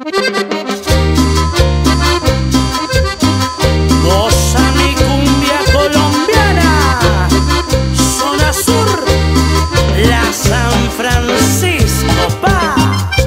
Goza mi cumbia colombiana, zona sur, la San Francisco, pa.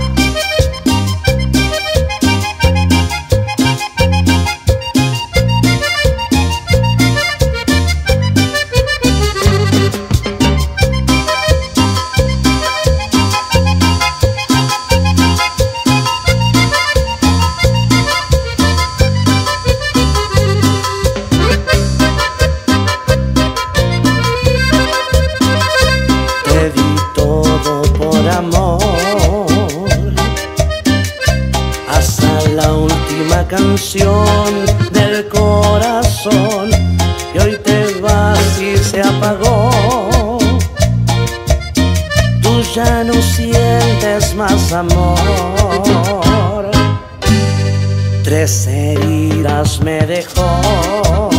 Hasta la última canción del corazón, y hoy te vas y se apagó. Tú ya no sientes más amor. 3 heridas me dejó.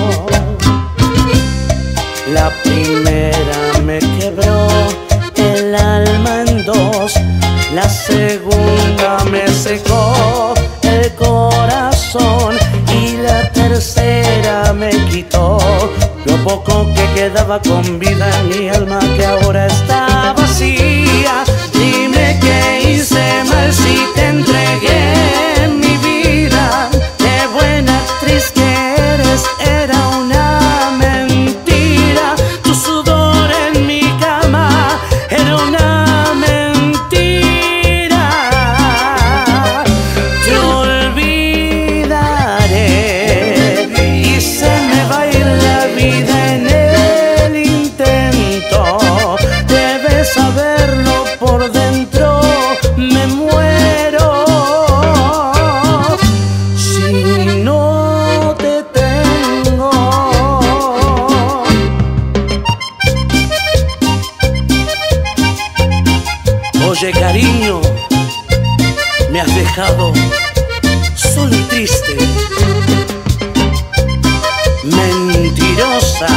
La primera me quebró el alma en 2, la segunda me secó el corazón y la tercera me quitó lo poco que quedaba con vida en mi alma, que ahora está vacía. Dime qué hice mal si te entregué mi vida. Qué buena actriz que eres, era una mentira. Tu sudor en mi cama era una mentira. Te olvidaré y se me va a ir la vida en el intento. Debes saberlo por dentro, me muero si no te tengo. Oye, cariño, me has dejado solo y triste, mentirosa.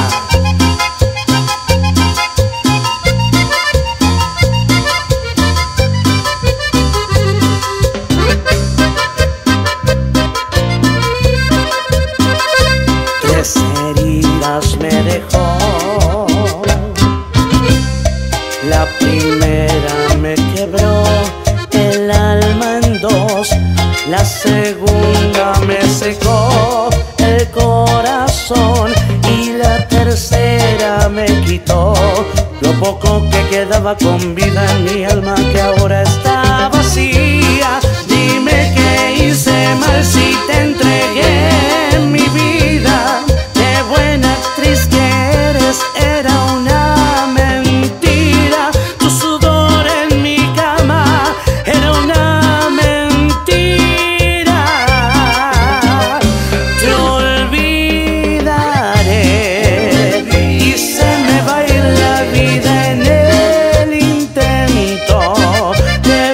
3 heridas me dejó. La primera me quebró el alma en 2, la segunda me secó el corazón y la tercera me quitó lo poco que quedaba con vida en mi alma, que ahora está vacía. Dime qué hice mal si te entregué mi vida. Qué buena actriz que eres, era una mentira. Tu sudor en mi cama era una mentira. Te olvidaré y se me va a ir la vida en el intento. Te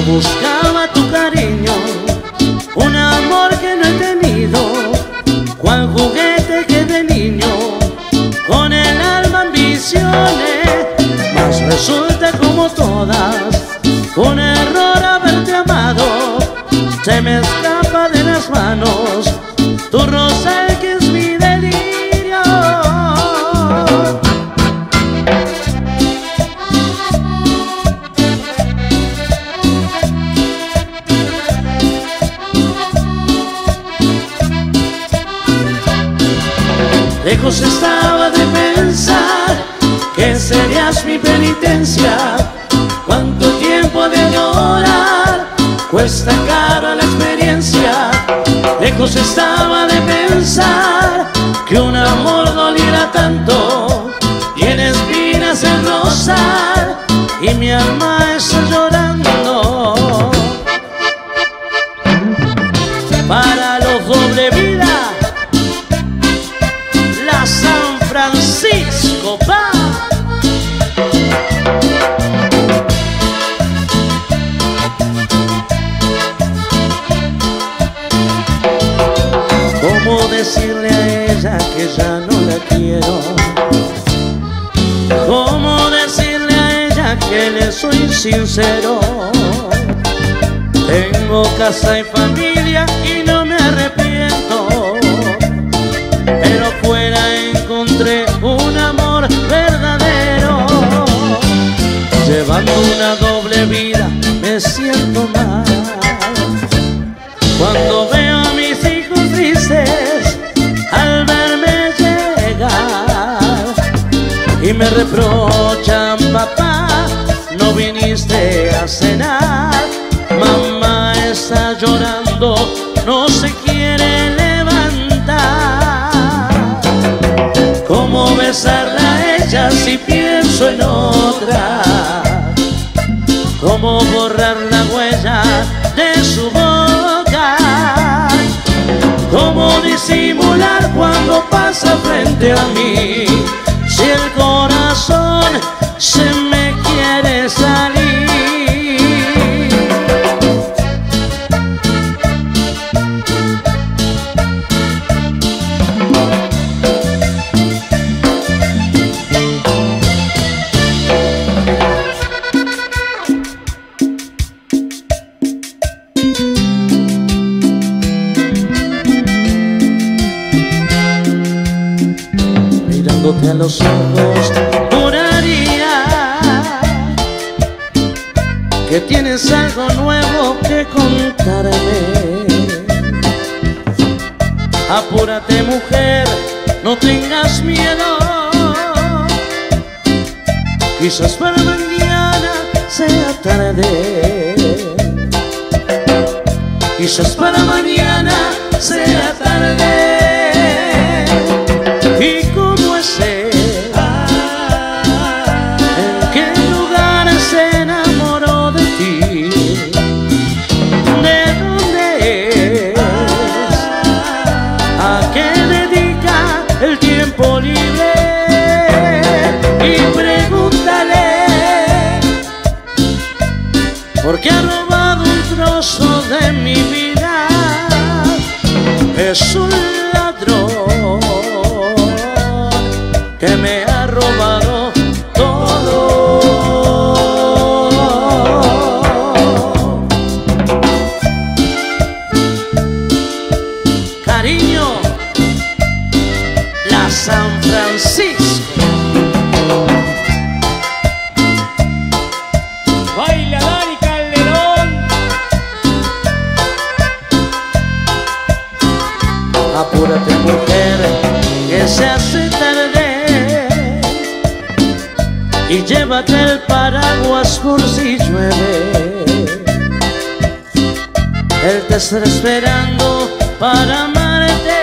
buscaba tu cariño, un amor que no he tenido, cual juguete que de niño con el alma ambicioné, mas resulta como todas un error haberte amado. Se me escapa de las manos tu rosal que es mi delirio. Lejos estaba de pensar que serías mi penitencia. Cuánto tiempo de llorar, cuesta caro la experiencia. Lejos estaba de pensar que un amor doliera tanto. Tiene espinas el rosal y mi alma está llorando. Para los doble vida, la San Francisco va. ¿Cómo decirle a ella que ya no la quiero? ¿Cómo decirle a ella que le soy sincero? Tengo casa y familia y no me arrepiento, pero fuera encontré un amor verdadero. Llevando una doble vida me siento mal cuando veo a mis hijos tristes al verme llegar y me reprochan: papá, no viniste a cenar. Mamá está llorando, no se quiere levantar. ¿Cómo besarla a ella si pienso en otra? ¿Cómo borrar la huella de su boca? ¿Cómo disimular cuando pasa frente a mí? Si el corazón se me quiere salir. Mirándote a los ojos, juraría que tienes algo nuevo que contarme. Apúrate, mujer, no tengas miedo. Quizás para mañana sea tarde. Quizás para mañana sea tarde. ¿Y cómo es él? ¿En qué lugar se enamoró de ti? ¿De dónde es? ¿A qué dedica el tiempo libre? Y pregúntale, porque ha robado un trozo de mi vida. Es un ladrón que me ha robado todo. Cariño, la San Francisco. Baila Dani Calderón. Apúrate, mujer, que se hace tarde, y llévate el paraguas por si llueve. Él te está esperando para amarte,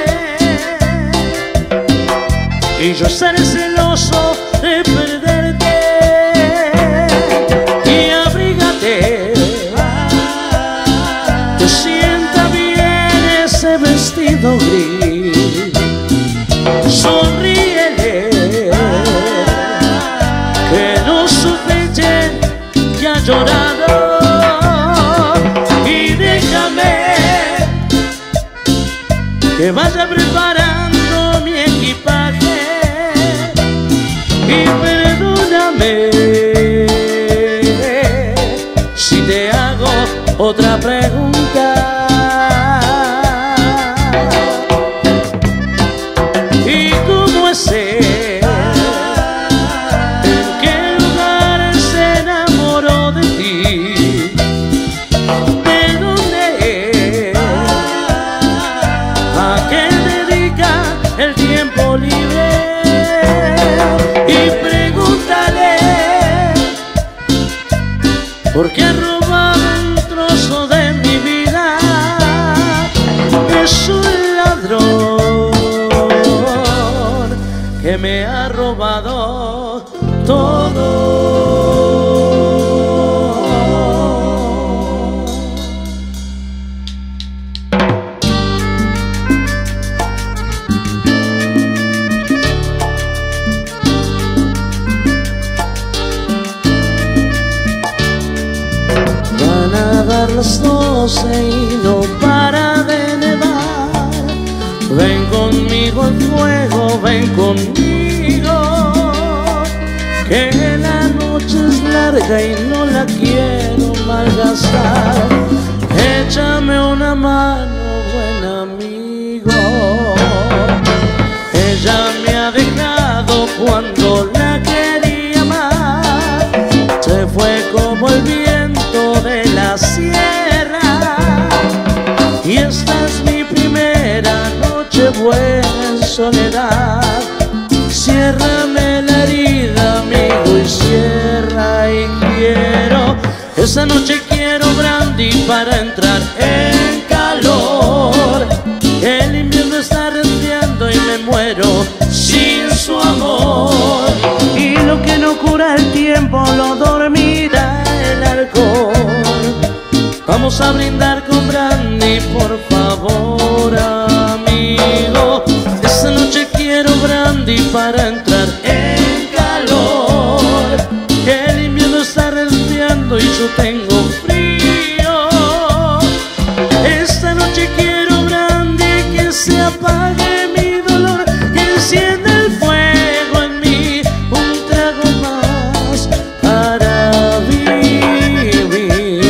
y yo estaré celoso de perderte. Y abrígate, te sienta bien ese vestido gris. Sonríele, que no su pecho ya ha llorado. que vaya preparando mi equipaje y perdóname si te hago otra pregunta. ¿Y cómo es él? ¿En qué lugar se enamoró de ti? ¿De dónde es? ¿A qué dedica el tiempo libre? Y pregúntale ¿por qué ha robado un trozo de mi vida? Es un ladrón que me ha robado todo. Van a dar las 12 y no para de nevar. Ven conmigo al fuego, ven conmigo, que la noche es larga y no la quiero malgastar. Échame una mano, buen amigo. Ella me ha dejado cuando la quería más. Se fue como el viento de la sierra y esta es mi primera noche buena en soledad. Ciérrame la herida, amigo, y cierra y quiero. Esta noche quiero brandy para entrar en calor. El invierno está resfriando y me muero sin su amor. Y lo que no cura el tiempo lo dormirá el alcohol. Vamos a brindar con brandy, por favor, amigo. Esta noche quiero brandy para entrar en calor. El invierno está resfriando y yo tengo frío. Esta noche quiero brandy, que se apague mi dolor, que encienda el fuego en mí, un trago más para vivir.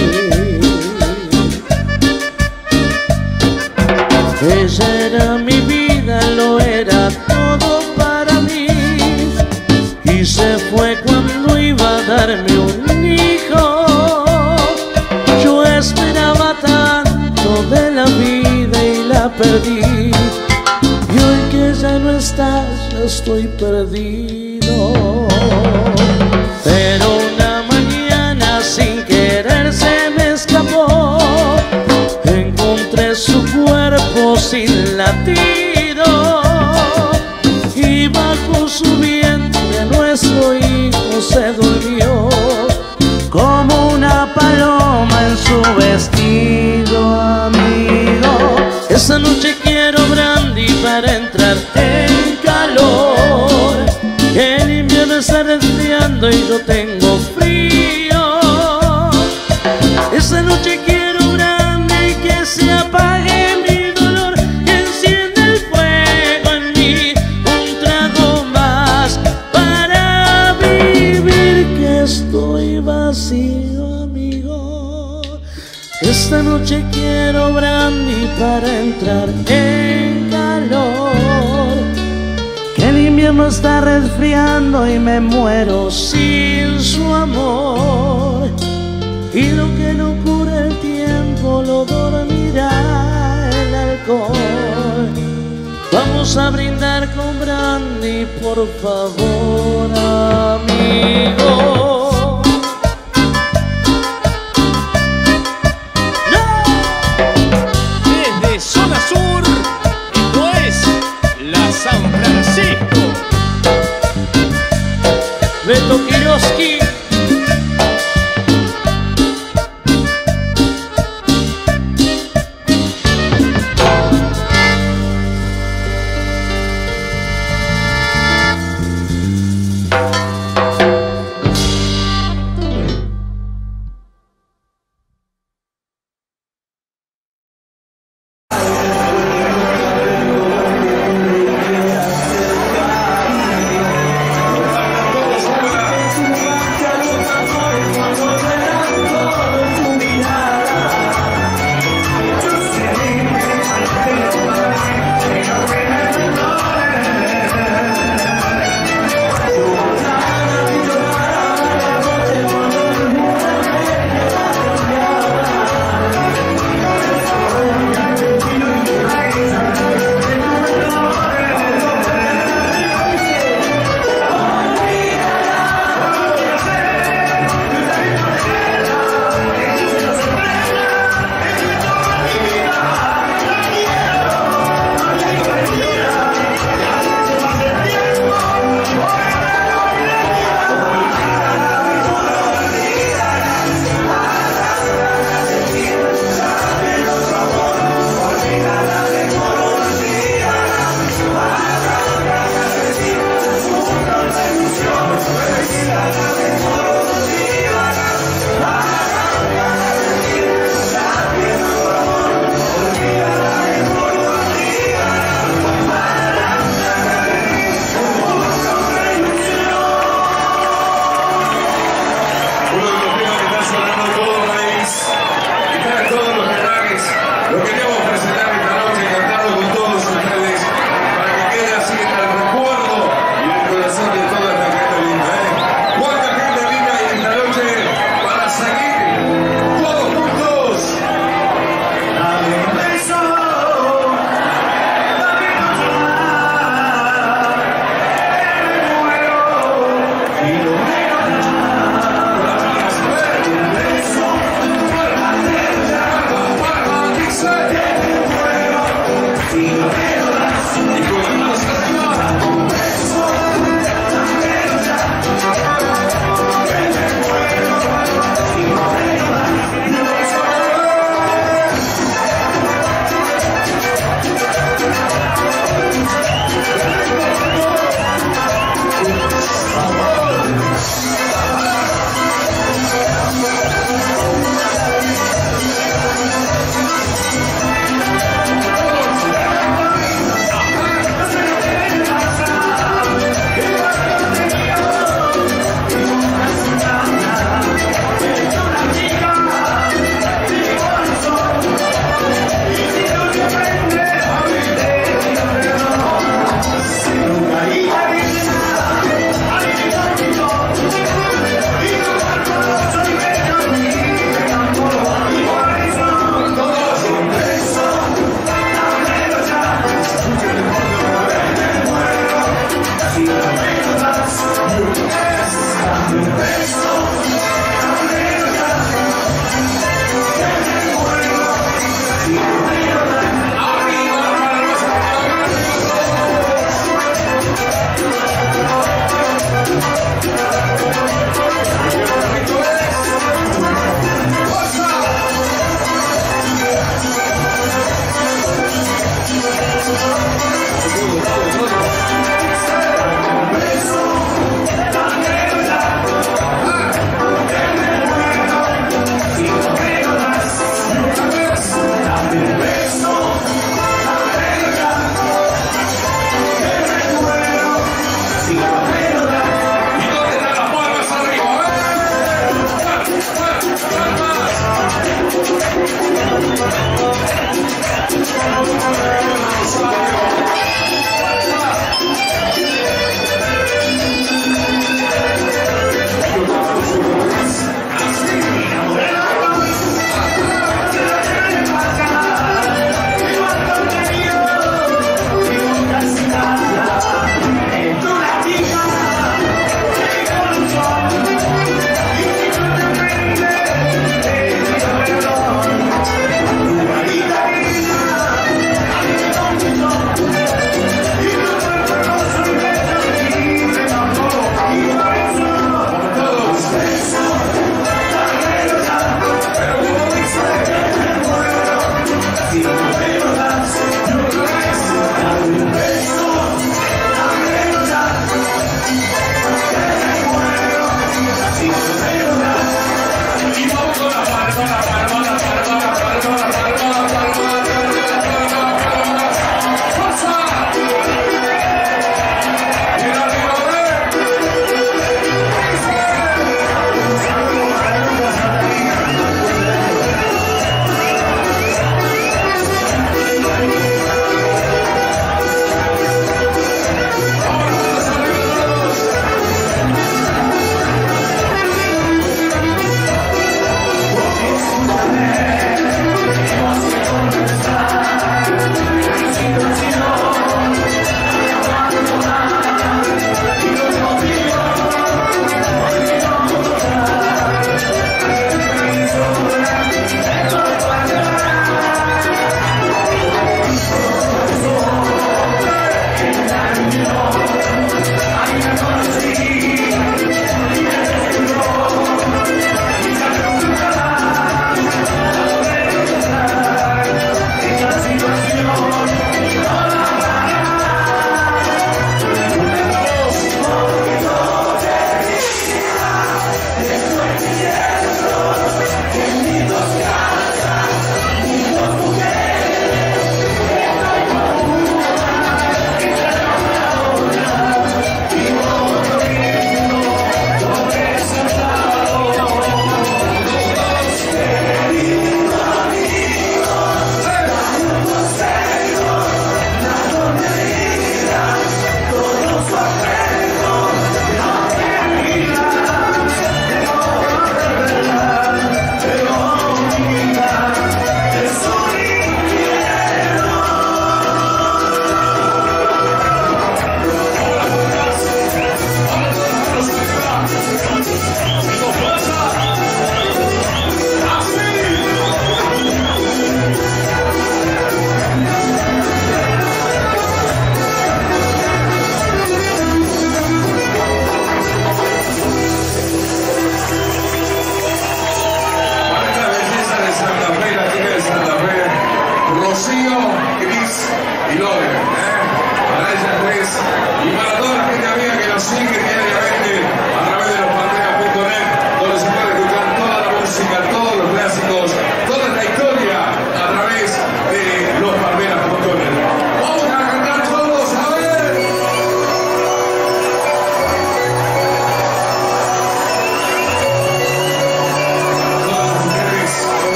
Ella era mi vida, lo era todo para mí, y se fue cuando iba a darme un hijo. Yo esperaba tanto de la vida y la perdí, y hoy que ya no estás, ya estoy perdido. Pero una mañana sin querer se me escapó. Encontré su cuerpo sin latido y bajo su vientre nuestro hijo se durmió como una paloma en su vestido, amigo. Esta noche quiero brandy para entrar en calor. El invierno está resfriando y yo tengo frío. Esta noche quiero brandy, que se apague mi dolor, que encienda el fuego en mí, un trago más para vivir, que estoy vacío, amigo. Esta noche quiero brandy para entrar en calor. Que el invierno está resfriando y me muero sin su amor. Y lo que no cura el tiempo lo dormirá el alcohol. Vamos a brindar con brandy, por favor, amigo. Desde Zona Sur, esto es la San Francisco. Beto Kiroski.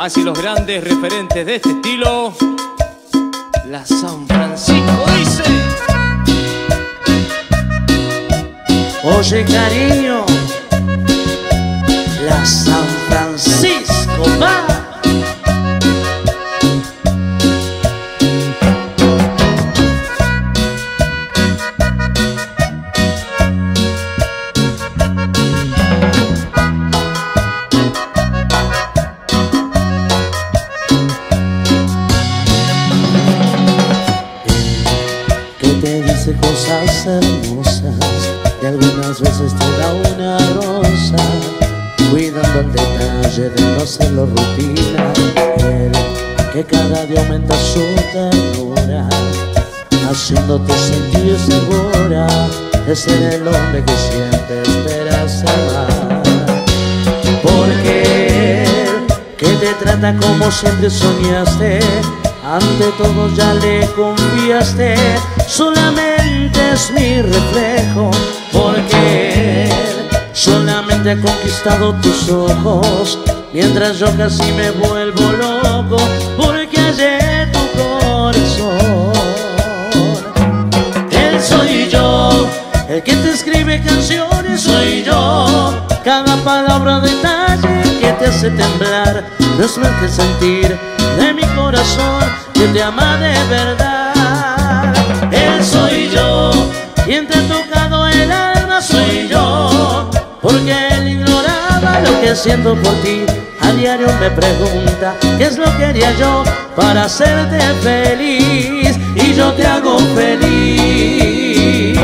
hacia los grandes referentes de este estilo, la San Francisco dice. Oye cariño, la San Francisco va. Cosas hermosas y algunas veces te da una rosa, cuidando el detalle de no hacerlo rutina. Él que cada día aumenta su ternura, haciéndote sentir segura de ser el hombre que siempre esperas amar. Porque él que te trata como siempre soñaste, ante todos ya le confiaste, solamente es mi reflejo, porque él solamente ha conquistado tus ojos, mientras yo casi me vuelvo loco, porque hallé tu corazón. Él soy yo, el que te escribe canciones, soy yo, cada palabra detalle que te hace temblar, no es más que sentir de mi corazón que te ama de verdad. Él soy yo, quien te ha tocado el alma, soy yo, porque él ignoraba lo que siento por ti. A diario me pregunta qué es lo que haría yo para hacerte feliz, y yo te hago feliz.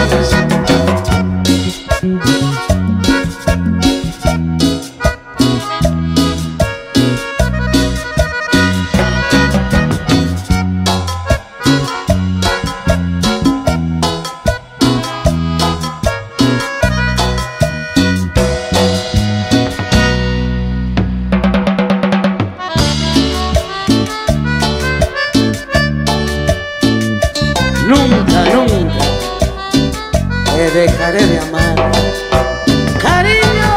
Nunca, nunca te dejaré de amar, cariño.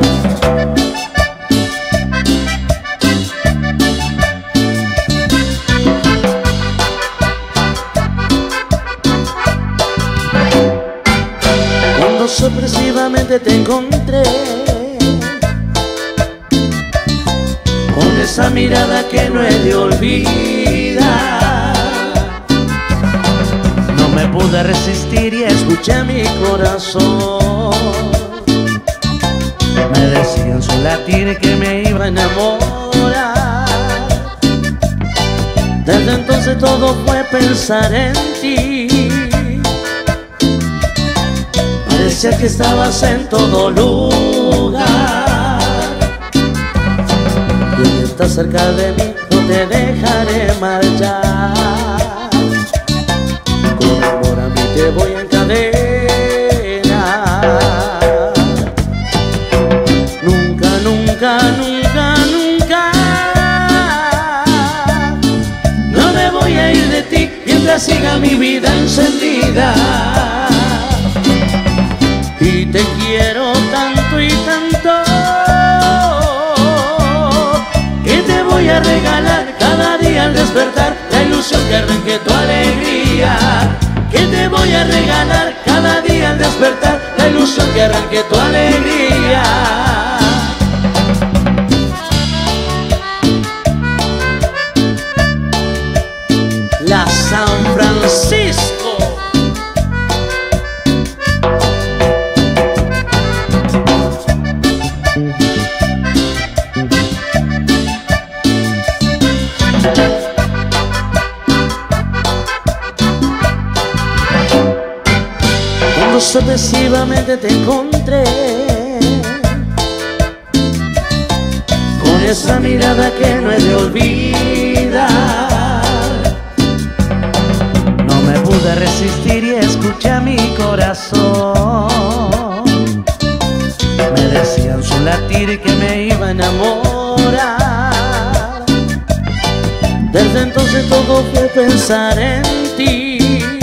Cuando sorpresivamente te encontré, con esa mirada que no he de olvidar, me pude resistir y escuché mi corazón. Me decía en su latir que me iba a enamorar. Desde entonces todo fue pensar en ti. Parecía que estabas en todo lugar. Y hoy estás cerca de mí, no te dejaré marchar. Con amor a mí te voy a encadenar. Nunca, nunca, nunca, nunca, no me voy a ir de ti mientras siga mi vida encendida. Y te quiero tanto y tanto, que te voy a regalar cada día al despertar la ilusión que arranque tu alegría. Que te voy a regalar cada día al despertar la ilusión que arranque tu alegría. La San Francisco. Cuando sorpresivamente te encontré, con esa mirada que no he de olvidar, no me pude resistir y escuché a mi corazón. Me decía en su latir que me iba a enamorar. Desde entonces todo fue pensar en ti.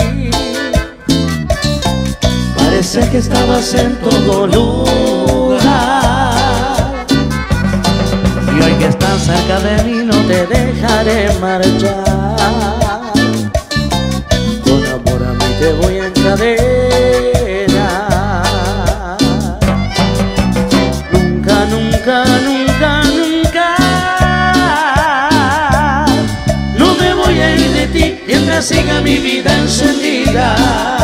Parecía que estabas en todo lugar. Y hoy que estás cerca de mí no te dejaré marchar. Con amor a mí te voy a encadenar. Nunca, nunca, nunca, nunca no me voy a ir de ti mientras siga mi vida encendida.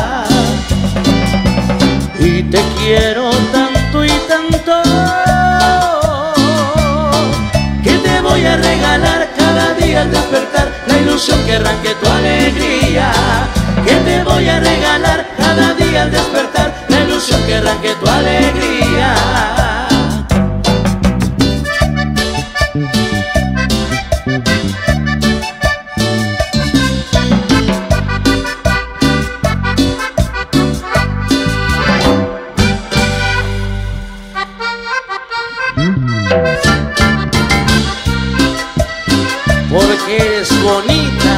Y te quiero tanto y tanto que te voy a regalar cada día al despertar la ilusión que arranque tu alegría. Que te voy a regalar cada día al despertar la ilusión que arranque tu alegría. Porque eres bonita,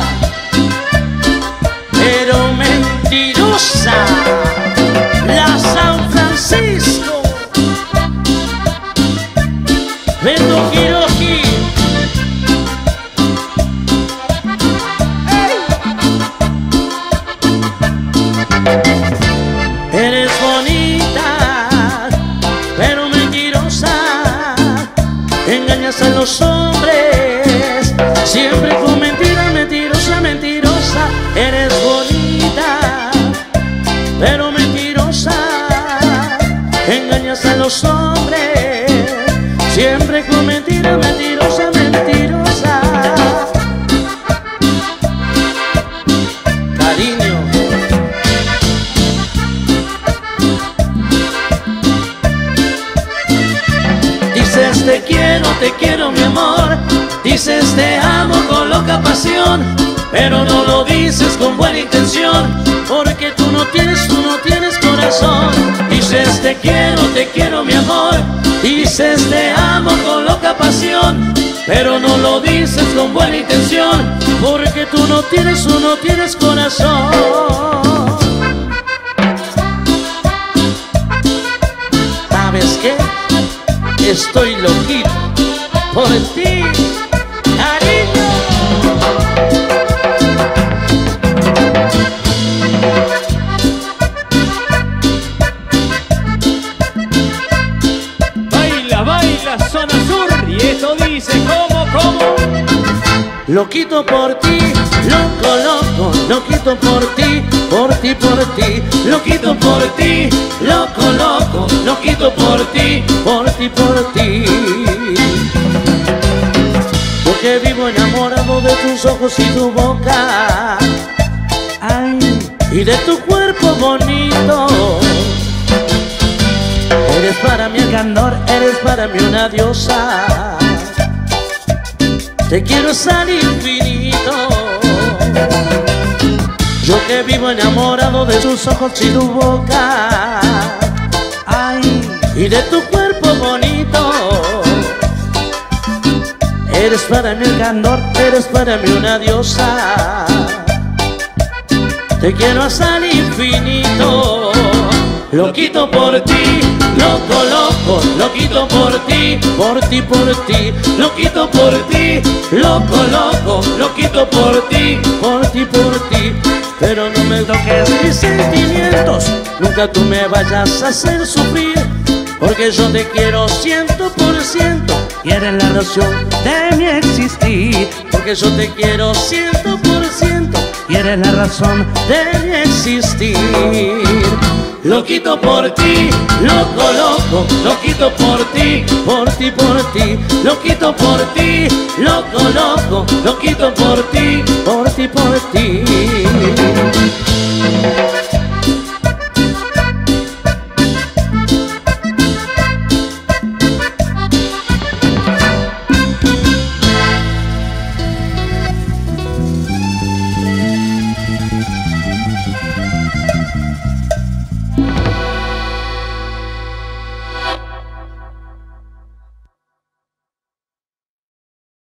pero mentirosa, la San Francisco, Beto Hiroshi. Eres bonita, pero mentirosa, engañas a los hombres, siempre con mentiras, mentirosa, mentirosa. Eres bonita, pero mentirosa, engañas a los hombres, siempre con mentiras, mentirosa, mentirosa. Cariño, dices te quiero mi amor, dices te amo con loca pasión, pero no lo dices con buena intención, porque tú no tienes corazón. Dices te quiero mi amor, dices te amo con loca pasión, pero no lo dices con buena intención, porque tú no tienes corazón. ¿Sabes qué? Estoy loquito por ti, cariño. Baila, baila, zona sur. Y esto dice ¿cómo? Loquito por ti, loco, loco, loquito por ti, por ti, por ti. Loquito por ti, loco, loco, loquito por ti, por ti, por ti. Yo que vivo enamorado de tus ojos y tu boca, ay, y de tu cuerpo bonito. Eres para mí el candor, eres para mí una diosa. Te quiero hasta el infinito. Yo que vivo enamorado de tus ojos y tu boca, ay, y de tu cuerpo bonito. Eres para mí el candor, eres para mí una diosa. Te quiero hasta el infinito. Loquito por ti, loco, loco, loquito por ti, por ti, por ti. Loquito por ti, loco, loco, loquito por ti, por ti, por ti. Pero no me toques mis sentimientos, nunca tú me vayas a hacer sufrir, porque yo te quiero 100% y eres la razón de mi existir. Porque yo te quiero 100% y eres la razón de mi existir. Loquito por ti, loco, loco, loquito por ti, por ti, por ti. Loquito por ti, loco, loco, loquito por ti, por ti, por ti.